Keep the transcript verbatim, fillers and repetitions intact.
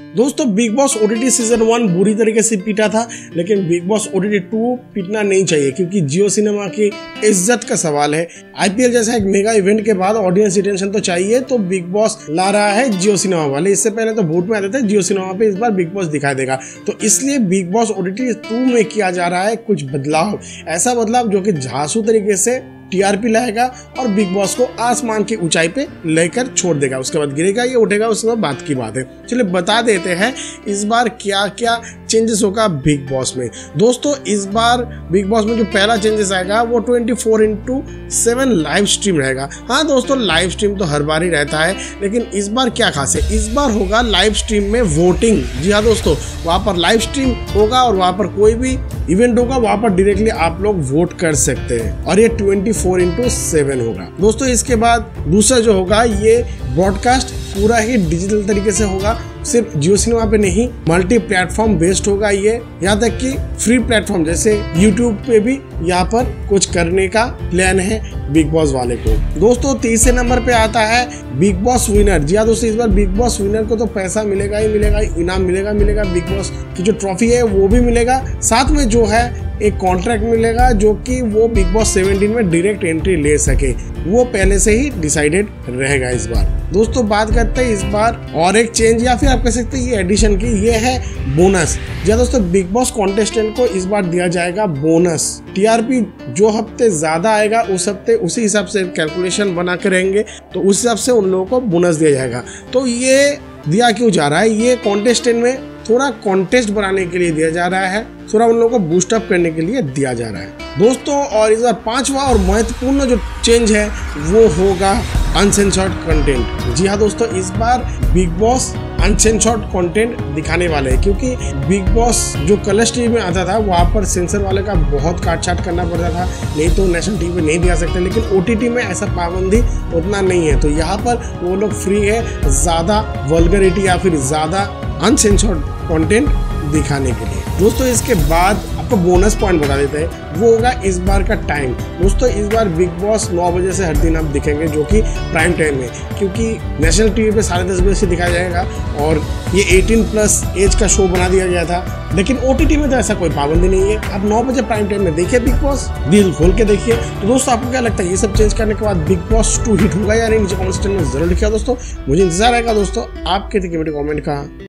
दोस्तों Bigg Boss OTT season one बुरी तरीके से पीटा था, लेकिन बिग बॉस ओटीटी टू पीटना नहीं चाहिए क्योंकि जियो सिनेमा की इज्जत का सवाल है। आईपीएल जैसा एक मेगा इवेंट के बाद ऑडियंस अटेंशन तो चाहिए, तो बिग बॉस ला रहा है जियो सिनेमा वाले। इससे पहले तो वोट में आते थे, जियो सिनेमा पे इस बार बिग बॉस दिखाई देगा, तो इसलिए बिग बॉस ओटीटी टू में किया जा रहा है कुछ बदलाव। ऐसा बदलाव जो कि झांसू तरीके से टीआरपी लाएगा और बिग बॉस को आसमान की ऊंचाई पे लेकर छोड़ देगा। उसके बाद गिरेगा, ये उठेगा, उसमें बात की बात है। चलिए बता देते हैं इस बार क्या क्या चेंजेस होगा बिग बॉस में। दोस्तों इस बार बिग बॉस में जो पहला चेंजेस आएगा वो twenty four into seven live stream रहेगा। हाँ दोस्तों, लाइव स्ट्रीम तो हर बार ही रहता है, लेकिन इस बार क्या खास है, इस बार होगा लाइव स्ट्रीम में वोटिंग। जी हाँ दोस्तों, वहाँ पर लाइव स्ट्रीम होगा और वहाँ पर कोई भी इवेंट होगा, वहाँ पर डायरेक्टली आप लोग वोट कर सकते हैं और ये ट्वेंटी फोर इंटू सेवन होगा। दोस्तों इसके बाद दूसरा जो होगा, ये ब्रॉडकास्ट पूरा ही डिजिटल तरीके से होगा, सिर्फ जियो सिनेमा पे नहीं, मल्टी प्लेटफॉर्म बेस्ड होगा ये। यहाँ तक कि फ्री प्लेटफॉर्म जैसे यूट्यूब पे भी यहाँ पर कुछ करने का प्लान है बिग बॉस वाले को। दोस्तों तीसरे नंबर पे आता है बिग बॉस विनर। जी हाँ दोस्तों, इस बार बिग बॉस विनर को तो पैसा मिलेगा ही मिलेगा, इनाम मिलेगा मिलेगा बिग बॉस की जो ट्रॉफी है वो भी मिलेगा, साथ में जो है एक कॉन्ट्रैक्ट मिलेगा जो कि वो बिग बॉस सेवनटीन में डायरेक्ट एंट्री ले सके, वो पहले से ही डिसाइडेड रहेगा इस बार। दोस्तों बात करते हैं इस बार और एक चेंज या फिर आप कह सकते हैं ये एडिशन की, ये है बोनस। जी दोस्तों, बिग बॉस कॉन्टेस्टेंट को इस बार दिया जाएगा बोनस। टीआरपी जो हफ्ते ज्यादा आएगा उस हफ्ते उसी हिसाब से कैलकुलेशन बना के रहेंगे, तो उस हिसाब से उन लोगों को बोनस दिया जाएगा। तो ये दिया क्यों जा रहा है, ये कॉन्टेस्टेंट में थोड़ा कॉन्टेस्ट बनाने के लिए दिया जा रहा है, थोड़ा उन लोगों को बूस्ट अप करने के लिए दिया जा रहा है दोस्तों। और इस बार पांचवा और महत्वपूर्ण जो चेंज है वो होगा अनसेंसर्ड कंटेंट। जी हाँ दोस्तों, इस बार बिग बॉस अनसेंसर्ड कंटेंट दिखाने वाले हैं, क्योंकि बिग बॉस जो कलर्स टीवी में आता था वहाँ पर सेंसर वाले का बहुत काट छाट करना पड़ता था, नहीं तो नेशनल टीवी पे नहीं दिखा सकते, लेकिन ओटीटी में ऐसा पाबंदी उतना नहीं है। तो यहाँ पर वो लोग फ्री है ज्यादा वल्गरिटी या फिर ज्यादा अनसेंसर्ड कंटेंट दिखाने के लिए। दोस्तों इसके बाद आपको बोनस पॉइंट बता देते हैं, वो होगा इस बार का टाइम। दोस्तों इस बार बिग बॉस नौ बजे से हर दिन आप दिखेंगे, जो कि प्राइम टाइम में, क्योंकि नेशनल टीवी पे साढ़े दस बजे से दिखाया जाएगा और ये अठारह प्लस एज का शो बना दिया गया था। लेकिन ओटीटी में तो ऐसा कोई पाबंदी नहीं है, आप नौ बजे प्राइम टाइम में देखिए बिग बॉस, दिल खोल के देखिए। तो दोस्तों आपको क्या लगता है, ये सब चेंज करने के बाद बिग बॉस टू हिट होगा या नहीं, नीचे कमेंट सेक्शन में जरूर लिखिएगा दोस्तों। मुझे इंतजार रहेगा दोस्तों आपके कमेंट का।